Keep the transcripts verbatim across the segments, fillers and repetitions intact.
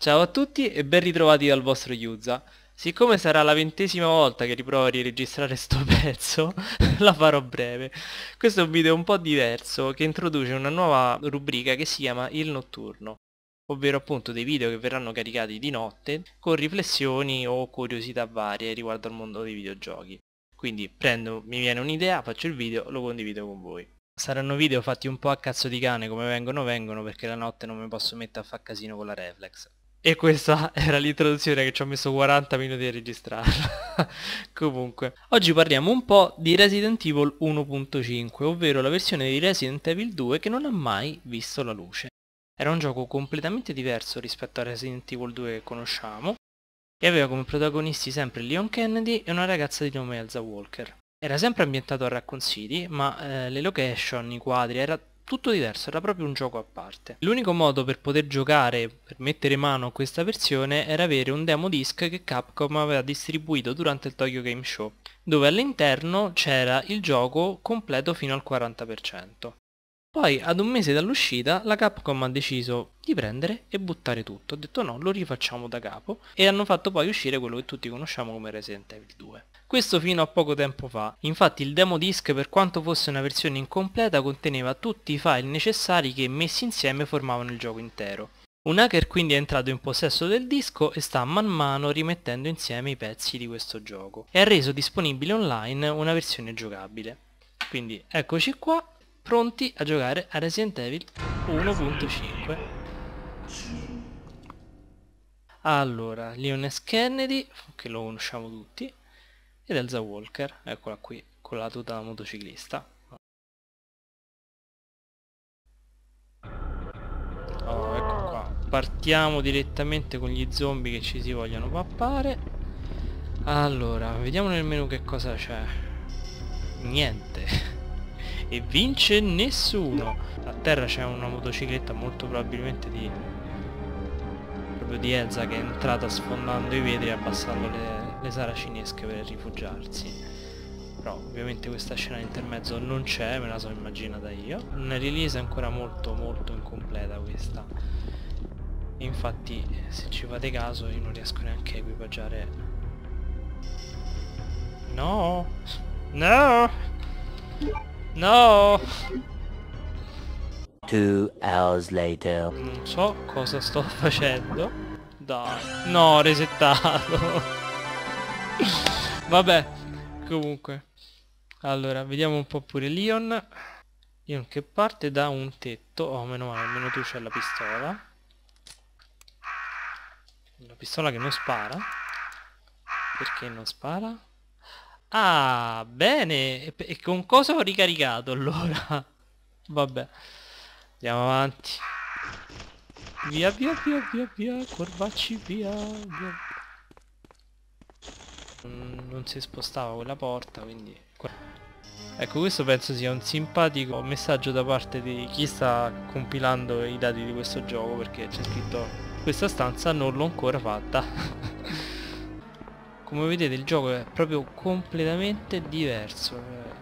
Ciao a tutti e ben ritrovati dal vostro Yuza. Siccome sarà la ventesima volta che riprovo a riregistrare sto pezzo, la farò breve. Questo è un video un po' diverso che introduce una nuova rubrica che si chiama Il Notturno, ovvero appunto dei video che verranno caricati di notte con riflessioni o curiosità varie riguardo al mondo dei videogiochi. Quindi prendo, mi viene un'idea, faccio il video, lo condivido con voi. Saranno video fatti un po' a cazzo di cane, come vengono vengono, perché la notte non mi posso mettere a far casino con la reflex. E questa era l'introduzione che ci ho messo quaranta minuti a registrarla. Comunque, oggi parliamo un po' di Resident Evil uno punto cinque, ovvero la versione di Resident Evil due che non ha mai visto la luce. Era un gioco completamente diverso rispetto a Resident Evil due che conosciamo, e aveva come protagonisti sempre Leon Kennedy e una ragazza di nome Elsa Walker. Era sempre ambientato a Raccoon City, ma eh, le location, i quadri, era tutto diverso, era proprio un gioco a parte. L'unico modo per poter giocare, per mettere mano a questa versione, era avere un demo disc che Capcom aveva distribuito durante il Tokyo Game Show, dove all'interno c'era il gioco completo fino al quaranta per cento. Poi, ad un mese dall'uscita, la Capcom ha deciso di prendere e buttare tutto. Ha detto no, lo rifacciamo da capo, e hanno fatto poi uscire quello che tutti conosciamo come Resident Evil due. Questo fino a poco tempo fa. Infatti il demo disc, per quanto fosse una versione incompleta, conteneva tutti i file necessari che messi insieme formavano il gioco intero. Un hacker quindi è entrato in possesso del disco e sta man mano rimettendo insieme i pezzi di questo gioco e ha reso disponibile online una versione giocabile. Quindi eccoci qua, pronti a giocare a Resident Evil uno punto cinque. Allora, Leon S. Kennedy, che lo conosciamo tutti, ed Elsa Walker, eccola qui, con la tuta da motociclista. Oh, ecco qua. Partiamo direttamente con gli zombie che ci si vogliono pappare. Allora, vediamo nel menu che cosa c'è. Niente. E vince nessuno. A terra c'è una motocicletta, molto probabilmente di proprio di Elsa, che è entrata sfondando i vetri e abbassando le, le saracinesche per rifugiarsi. Però ovviamente questa scena di intermezzo non c'è, me la sono immaginata io. Una release è ancora molto molto incompleta questa. Infatti se ci fate caso io non riesco neanche a equipaggiare. No! No! No! Two hours later. Non so cosa sto facendo. Dai. No, resettato. Vabbè. Comunque. Allora, vediamo un po' pure Leon. Leon che parte da un tetto. Oh, meno male, almeno tu c'hai la pistola. Una pistola che non spara. Perché non spara? Ah, bene. E, e con cosa ho ricaricato allora? Vabbè. Andiamo avanti. Via via via via via. Corvacci via, via. Non, non si spostava quella porta, quindi. Ecco, questo penso sia un simpatico messaggio da parte di chi sta compilando i dati di questo gioco, perché c'è scritto: questa stanza non l'ho ancora fatta. Come vedete il gioco è proprio completamente diverso.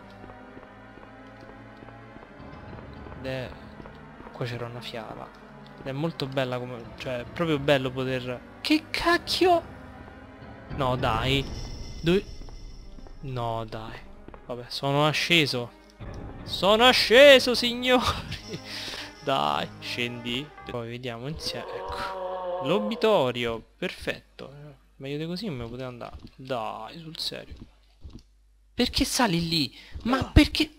Ed è... qua c'era una fiala. Ed è molto bella come... cioè è proprio bello poter... Che cacchio? No dai. Dove... no dai. Vabbè, sono asceso. Sono asceso, signori. Dai, scendi. Poi vediamo insieme. Ecco. L'obitorio. Perfetto. Meglio di così non me lo poteva andare. Dai, sul serio. Perché sali lì? Ma perché...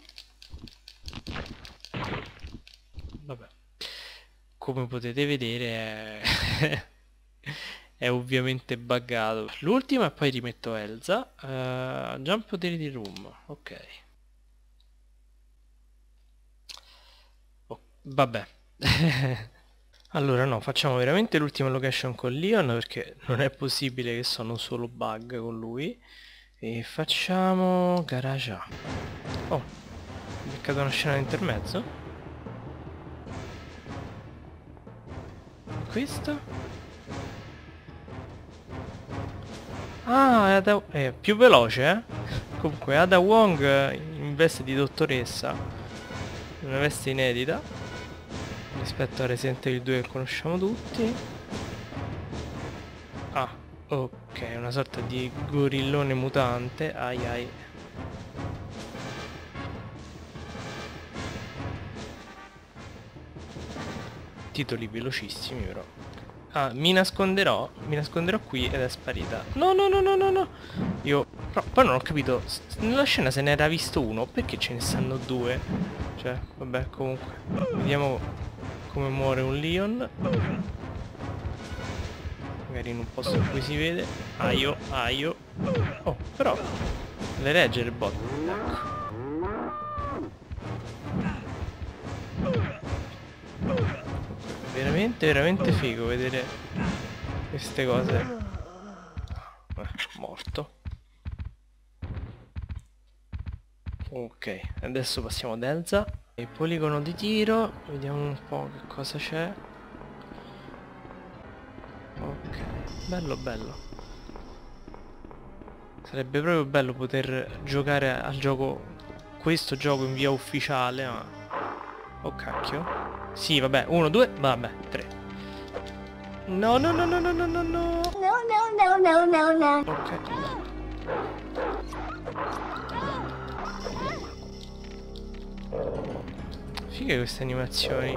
vabbè. Come potete vedere è... è ovviamente buggato. L'ultima e poi rimetto Elsa. uh, Jump poteri di room. Ok. Oh, vabbè. Allora no, facciamo veramente l'ultima location con Leon, perché non è possibile che sono solo bug con lui. E facciamo garage A. Oh, ho beccato una scena di intermezzo. Questa? Ah, è, Ada... è più veloce, eh? Comunque Ada Wong in veste di dottoressa, una veste inedita rispetto a Resident Evil due che conosciamo tutti. Ah, ok, una sorta di gorillone mutante. Ai ai. Titoli velocissimi però. Ah, mi nasconderò, mi nasconderò qui ed è sparita. No, no, no, no, no, no. Io, però, poi non ho capito, nella scena se ne era visto uno, perché ce ne stanno due? Cioè, vabbè, comunque. Vediamo come muore un Leon. Magari in un posto in cui si vede. Aio, aio. Oh, però, le regge il bot. Ecco. Veramente, veramente figo vedere queste cose. Eh, morto. Ok, adesso passiamo ad Elsa. Il poligono di tiro. Vediamo un po' che cosa c'è. Ok, bello bello. Sarebbe proprio bello poter giocare al gioco, questo gioco in via ufficiale, ma... Oh cacchio. Sì, vabbè, uno, due, vabbè, tre. No, no, no, no, no, no, no, no. No, no, no, no, no, no. Ok. Figa queste animazioni.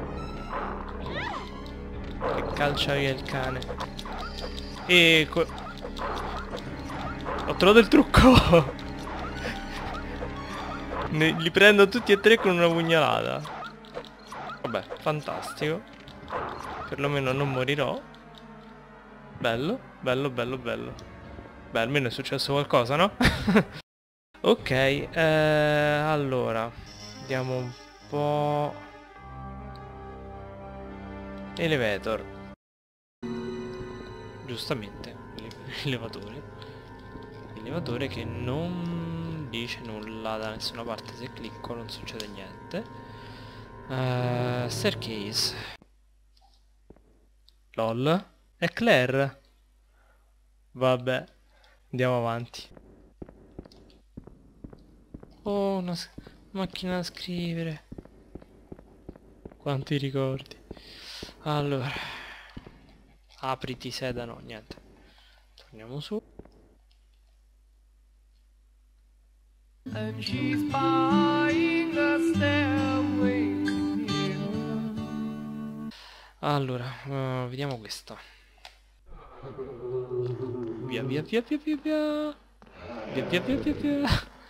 Che calcia via il cane. E... Ho trovato il trucco! Ne, li prendo tutti e tre con una pugnalata. Vabbè, fantastico. Perlomeno non morirò. Bello, bello, bello, bello. Beh, almeno è successo qualcosa, no? Ok, eh, allora vediamo un po'. Elevator. Giustamente, l'elevatore. L'elevatore che non dice nulla da nessuna parte. Se clicco non succede niente. Uh, staircase. Lol. È Claire. Vabbè, andiamo avanti. Oh, una macchina da scrivere. Quanti ricordi. Allora, apriti sedano, niente. Torniamo su. And she's buying a stairway. Allora, uh, vediamo questa. Via via via via via via. Via via via via via.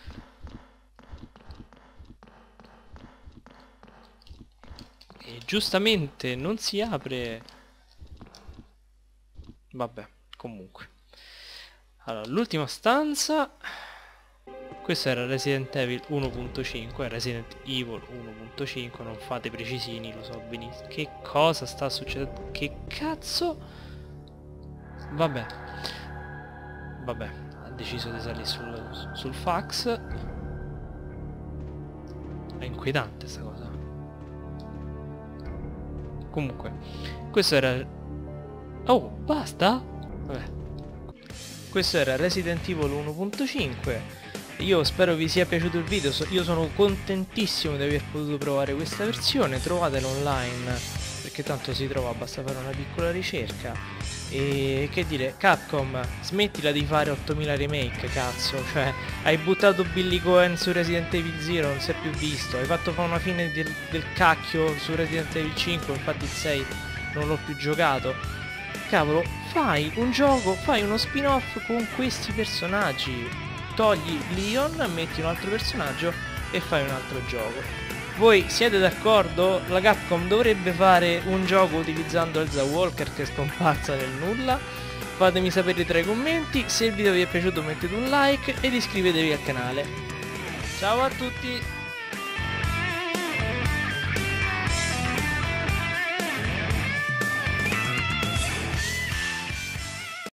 E giustamente non si apre. Vabbè, comunque. Allora, l'ultima stanza. Questo era Resident Evil uno punto cinque, Resident Evil uno punto cinque, non fate precisini, lo so benissimo. Che cosa sta succedendo? Che cazzo? Vabbè. Vabbè, ha deciso di salire sul, sul fax. È inquietante sta cosa. Comunque, questo era... Oh, basta? Vabbè. Questo era Resident Evil uno punto cinque. Io spero vi sia piaciuto il video, io sono contentissimo di aver potuto provare questa versione, trovatela online, perché tanto si trova, basta fare una piccola ricerca. E che dire, Capcom, smettila di fare ottomila remake, cazzo, cioè, hai buttato Billy Cohen su Resident Evil Zero, non si è più visto, hai fatto fare una fine del, del cacchio su Resident Evil cinque, infatti il sei non l'ho più giocato. Cavolo, fai un gioco, fai uno spin-off con questi personaggi. Togli Leon, metti un altro personaggio e fai un altro gioco. Voi siete d'accordo? La Capcom dovrebbe fare un gioco utilizzando Elsa Walker che è scomparsa nel nulla? Fatemi sapere tra i commenti. Se il video vi è piaciuto mettete un like ed iscrivetevi al canale. Ciao a tutti!